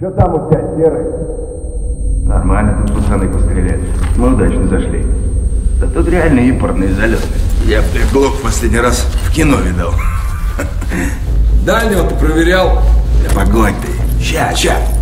Что там у тебя, Серый? Нормально тут пацаны постреляли. Мы удачно зашли. Да тут реально импортные залеты. Я глок в последний раз в кино видал. Дальнего ты проверял? Да погодь ты. Ща.